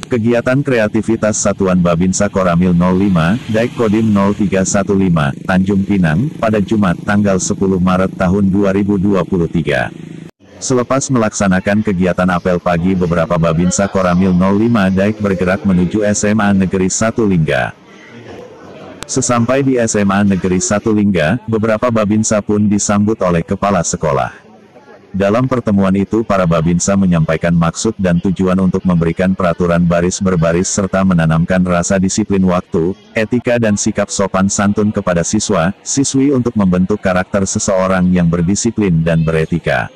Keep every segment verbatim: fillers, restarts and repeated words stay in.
Kegiatan kreativitas Satuan Babinsa Koramil nol lima, Daik Kodim nol tiga satu lima, Tanjung Pinang, pada Jumat tanggal sepuluh Maret tahun dua ribu dua puluh tiga. Selepas melaksanakan kegiatan apel pagi, beberapa Babinsa Koramil nol lima Daik bergerak menuju S M A Negeri satu Lingga. Sesampai di S M A Negeri satu Lingga, beberapa Babinsa pun disambut oleh kepala sekolah. Dalam pertemuan itu, para Babinsa menyampaikan maksud dan tujuan untuk memberikan peraturan baris berbaris serta menanamkan rasa disiplin waktu, etika dan sikap sopan santun kepada siswa, siswi untuk membentuk karakter seseorang yang berdisiplin dan beretika.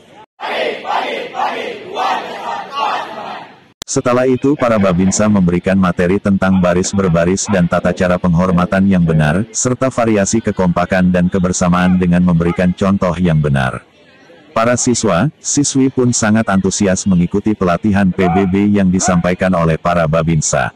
Setelah itu, para Babinsa memberikan materi tentang baris berbaris dan tata cara penghormatan yang benar, serta variasi kekompakan dan kebersamaan dengan memberikan contoh yang benar. Para siswa, siswi pun sangat antusias mengikuti pelatihan P B B yang disampaikan oleh para Babinsa.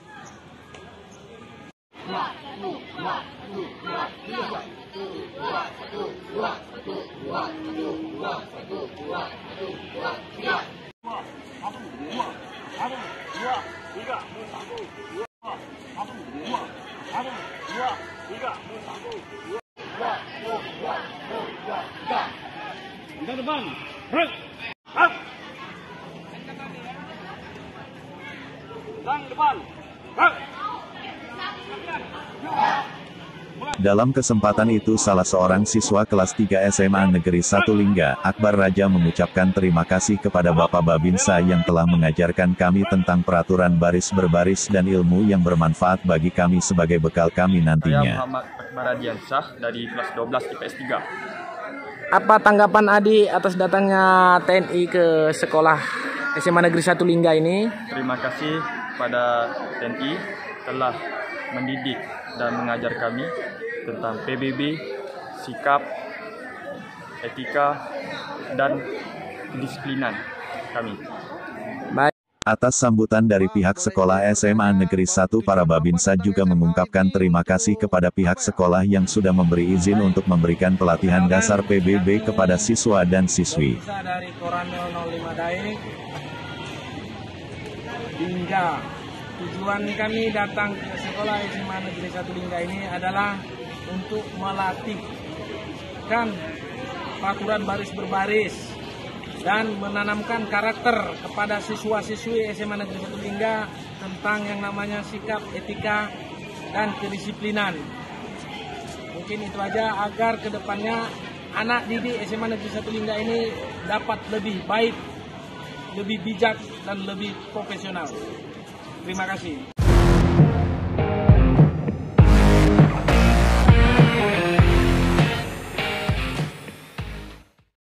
Dalam kesempatan itu, salah seorang siswa kelas tiga S M A Negeri satu Lingga, Akbar Raja, mengucapkan terima kasih kepada Bapak Babinsa yang telah mengajarkan kami tentang peraturan baris berbaris dan ilmu yang bermanfaat bagi kami sebagai bekal kami nantinya. Saya Muhammad Akbar Radiansyah dari kelas dua belas I P S tiga. Apa tanggapan Adi atas datangnya T N I ke sekolah S M A Negeri satu Lingga ini? Terima kasih pada T N I telah mendidik dan mengajar kami tentang P B B, sikap, etika, dan kedisiplinan kami. Baik. Atas sambutan dari pihak sekolah S M A Negeri satu, para Babinsa juga mengungkapkan terima kasih kepada pihak sekolah yang sudah memberi izin untuk memberikan pelatihan dasar P B B kepada siswa dan siswi. Dari Koramil nol lima Daik Lingga, tujuan kami datang ke sekolah S M A Negeri satu Lingga ini adalah untuk melatihkan peraturan baris berbaris dan menanamkan karakter kepada siswa-siswi S M A Negeri satu Lingga tentang yang namanya sikap, etika, dan kedisiplinan. Mungkin itu aja agar kedepannya anak didik S M A Negeri satu Lingga ini dapat lebih baik, lebih bijak, dan lebih profesional. Terima kasih.